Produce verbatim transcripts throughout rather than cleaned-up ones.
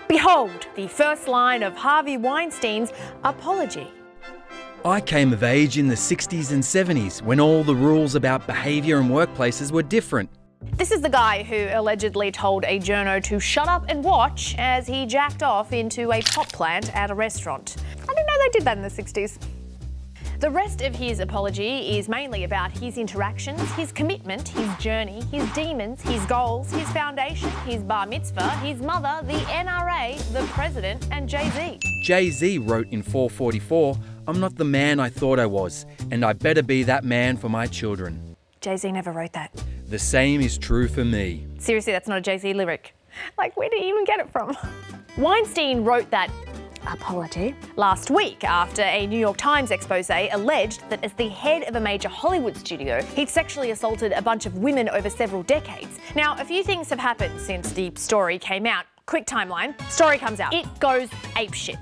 Behold, the first line of Harvey Weinstein's apology. I came of age in the sixties and seventies when all the rules about behaviour in workplaces were different. This is the guy who allegedly told a journo to shut up and watch as he jacked off into a pot plant at a restaurant. I didn't know they did that in the sixties. The rest of his apology is mainly about his interactions, his commitment, his journey, his demons, his goals, his foundation, his bar mitzvah, his mother, the N R A, the president, and Jay-Z. Jay-Z wrote in four forty-four, "I'm not the man I thought I was, and I better be that man for my children." Jay-Z never wrote that. The same is true for me. Seriously, that's not a Jay-Z lyric. Like, where did he even get it from? Weinstein wrote that apology last week after a New York Times expose alleged that as the head of a major Hollywood studio, he'd sexually assaulted a bunch of women over several decades. Now, a few things have happened since the story came out. Quick timeline. Story comes out. It goes apeshit.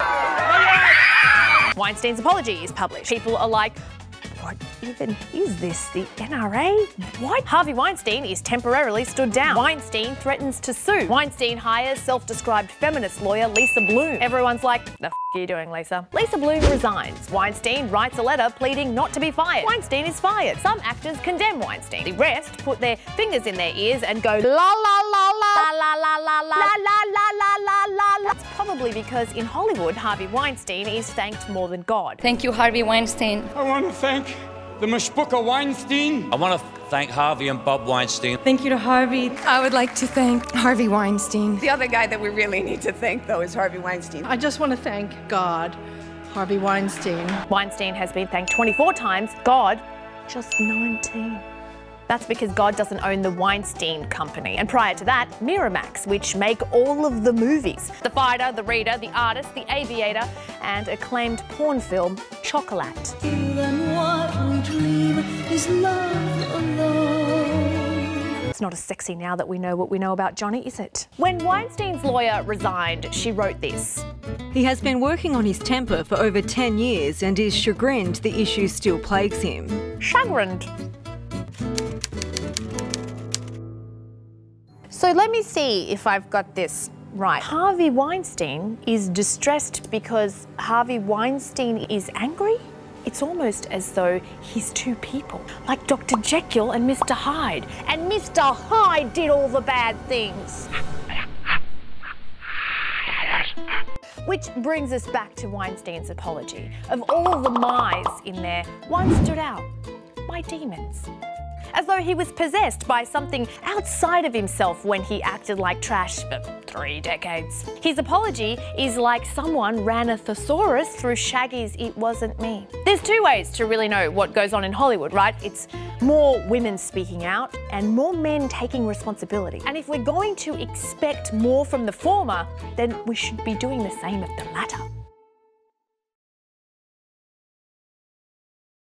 Weinstein's apology is published. People are like, what even is this? The N R A? What? Harvey Weinstein is temporarily stood down. Weinstein threatens to sue. Weinstein hires self-described feminist lawyer Lisa Bloom. Everyone's like, the f are you doing, Lisa? Lisa Bloom resigns. Weinstein writes a letter pleading not to be fired. Weinstein is fired. Some actors condemn Weinstein. The rest put their fingers in their ears and go la la la la la la la la la la la la la la. That's probably because in Hollywood, Harvey Weinstein is thanked more than God. Thank you, Harvey Weinstein. I want to thank the Mishpucha Weinstein. I want to thank Harvey and Bob Weinstein. Thank you to Harvey. I would like to thank Harvey Weinstein. The other guy that we really need to thank, though, is Harvey Weinstein. I just want to thank God, Harvey Weinstein. Weinstein has been thanked twenty-four times, God, just nineteen. That's because God doesn't own the Weinstein Company. And prior to that, Miramax, which make all of the movies. The Fighter, The Reader, The Artist, The Aviator, and acclaimed porn film, Chocolat. It's not as sexy now that we know what we know about Johnny, is it? When Weinstein's lawyer resigned, she wrote this. He has been working on his temper for over ten years and is chagrined the issue still plagues him. Chagrined. So let me see if I've got this right. Harvey Weinstein is distressed because Harvey Weinstein is angry? It's almost as though he's two people, like Doctor Jekyll and Mister Hyde. And Mister Hyde did all the bad things. Which brings us back to Weinstein's apology. Of all the my's in there, one stood out. My demons. As though he was possessed by something outside of himself when he acted like trash for three decades. His apology is like someone ran a thesaurus through Shaggy's It Wasn't Me. There's two ways to really know what goes on in Hollywood, right? It's more women speaking out and more men taking responsibility. And if we're going to expect more from the former, then we should be doing the same of the latter.